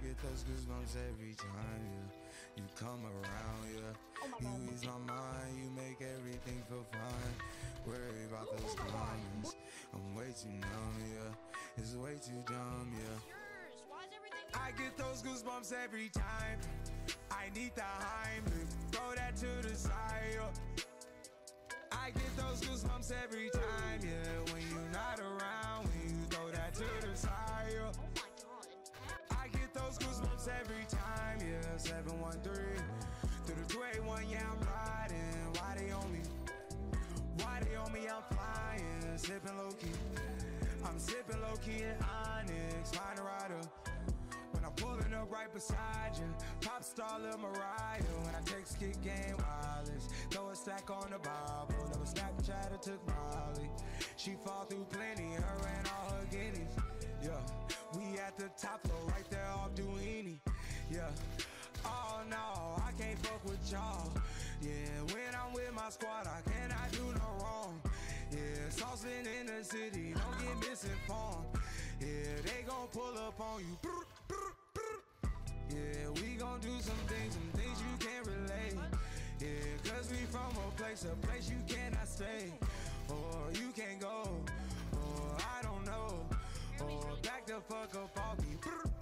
get those goosebumps every time, yeah. You come around, yeah. You ease my mind, you make everything feel fine. Worry about those comments. I'm way too numb, yeah. It's way too dumb, yeah. I get those goosebumps every time. I need the Heimlich, throw that to the side, yeah. I get those goosebumps every time, yeah. When you're not around, when you throw that to the side, yeah. I get those goosebumps every time, yeah. 713 through the 281, yeah, I'm riding. Why they on me? Why they on me? I'm flying, sipping low key. I'm sipping low key in Onyx, find a rider. When I'm pulling up right beside you, pop star Lil Mariah. When I text kick game wireless, throw a stack on the Bible. Never Snapchat or took Molly. She fall through plenty, her and all her guineas. Yeah, we at the top floor, right there off Duini. Yeah, oh no, I can't fuck with y'all. Yeah, when I'm with my squad, I cannot do no wrong. Yeah, saucing in the city, don't get misinformed. Yeah, they gon' pull up on you. Yeah, we gon' do some things you can't relate. Yeah, cause we from a place you cannot stay. Or you can't go, or I don't know. Or back the fuck up off me.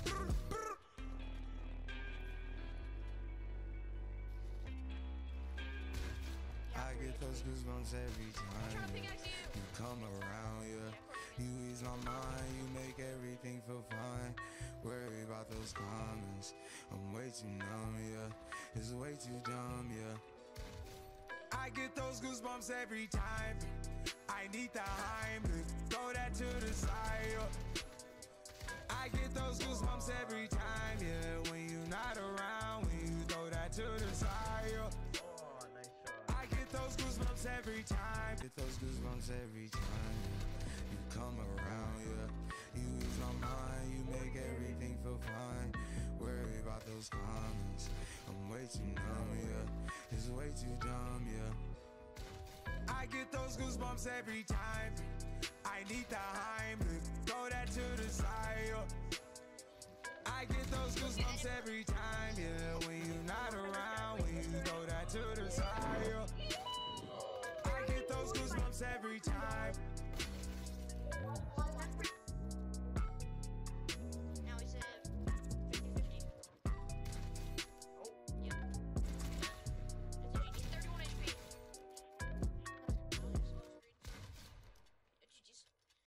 I get those goosebumps every time, yeah. You come around, yeah. You ease my mind, you make everything feel fine. Worry about those comments. I'm way too numb, yeah. It's way too dumb, yeah. I get those goosebumps every time. I need the Heimlich, throw that to the side, yeah. I get those goosebumps every time, yeah. When you're not around, when you throw that to the side, yeah. I get those goosebumps every time. Get those goosebumps every time, yeah. You come around, yeah. You ease my mind, you make everything feel fine. Worry about those comments. I'm way too numb, yeah. It's way too dumb, yeah. I get those goosebumps every time. I need the Heimlich, throw that to the side, yeah. I get those goosebumps every time, yeah. When you're not around, when you throw that to the side, yeah. I get those goosebumps every time.